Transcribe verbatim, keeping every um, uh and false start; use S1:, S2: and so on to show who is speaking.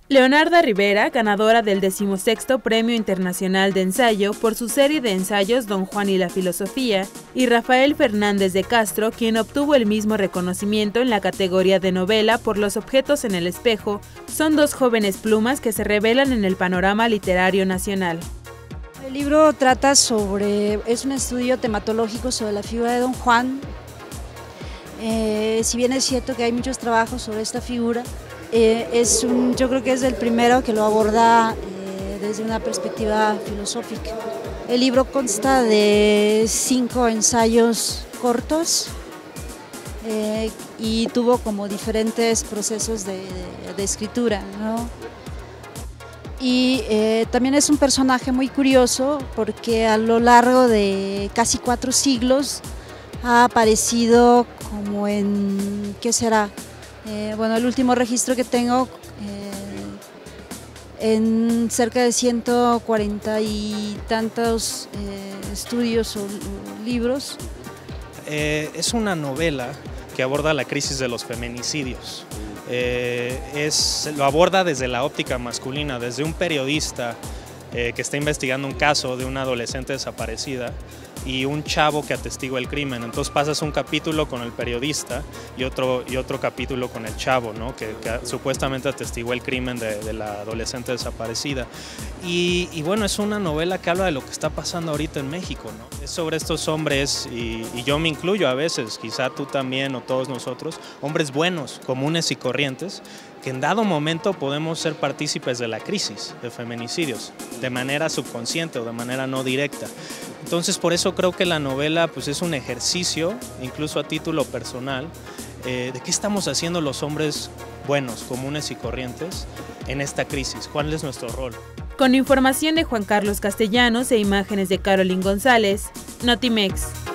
S1: Leonarda Rivera, ganadora del decimosexto Premio Internacional de Ensayo por su serie de ensayos Don Juan y la Filosofía, y Rafael Fernández de Castro, quien obtuvo el mismo reconocimiento en la categoría de novela por Los objetos en el espejo, son dos jóvenes plumas que se revelan en el panorama literario nacional.
S2: El libro trata sobre, es un estudio tematológico sobre la figura de Don Juan. Eh, si bien es cierto que hay muchos trabajos sobre esta figura, eh, es un, yo creo que es el primero que lo aborda eh, desde una perspectiva filosófica. El libro consta de cinco ensayos cortos eh, y tuvo como diferentes procesos de, de, de escritura, ¿no? Y eh, también es un personaje muy curioso porque a lo largo de casi cuatro siglos ha aparecido como en, ¿qué será? Eh, bueno, el último registro que tengo, eh, en cerca de ciento cuarenta y tantos eh, estudios o, o libros.
S3: Eh, es una novela que aborda la crisis de los feminicidios. Eh, es, lo aborda desde la óptica masculina, desde un periodista eh, que está investigando un caso de una adolescente desaparecida y un chavo que atestigua el crimen. Entonces pasas un capítulo con el periodista y otro, y otro capítulo con el chavo, ¿no? que, que supuestamente atestiguó el crimen de, de la adolescente desaparecida. Y, y bueno, es una novela que habla de lo que está pasando ahorita en México, ¿no? Es sobre estos hombres, y, y yo me incluyo a veces, quizá tú también o todos nosotros, hombres buenos, comunes y corrientes, que en dado momento podemos ser partícipes de la crisis de feminicidios, de manera subconsciente o de manera no directa. Entonces por eso creo que la novela pues, es un ejercicio, incluso a título personal, eh, de qué estamos haciendo los hombres buenos, comunes y corrientes en esta crisis, cuál es nuestro rol.
S1: Con información de Juan Carlos Castellanos e imágenes de Carolyn González, Notimex.